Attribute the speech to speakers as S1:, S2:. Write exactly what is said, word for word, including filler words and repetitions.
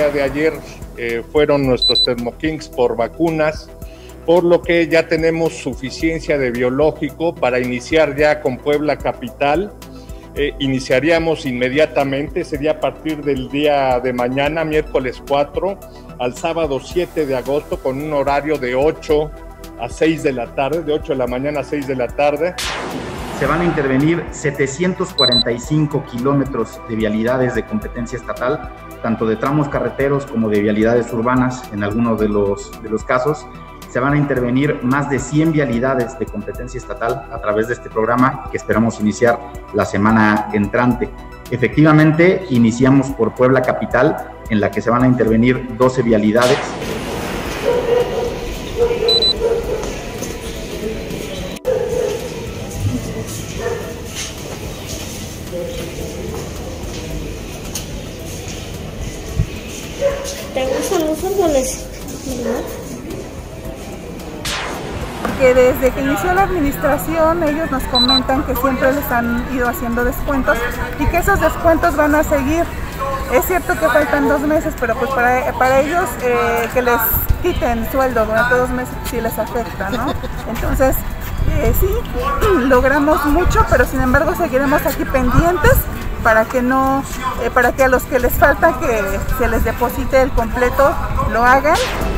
S1: día de ayer eh, fueron nuestros Thermo-Kings por vacunas, por lo que ya tenemos suficiencia de biológico para iniciar ya con Puebla Capital. Eh, iniciaríamos inmediatamente, sería a partir del día de mañana, miércoles cuatro, al sábado siete de agosto, con un horario de ocho a seis de la tarde, de ocho de la mañana a seis de la tarde.
S2: Se van a intervenir setecientos cuarenta y cinco kilómetros de vialidades de competencia estatal, tanto de tramos carreteros como de vialidades urbanas en algunos de los, de los casos. Se van a intervenir más de cien vialidades de competencia estatal a través de este programa que esperamos iniciar la semana entrante. Efectivamente, iniciamos por Puebla Capital, en la que se van a intervenir doce vialidades.
S3: ¿Te gustan los árboles?
S4: Que desde que inició la administración ellos nos comentan que siempre les han ido haciendo descuentos y que esos descuentos van a seguir. Es cierto que faltan dos meses, pero pues para, para ellos eh, que les quiten sueldo durante dos meses sí les afecta, ¿no? Entonces, eh, sí, logramos mucho, pero sin embargo seguiremos aquí pendientes para que no, eh, para que a los que les falta que se les deposite el completo lo hagan.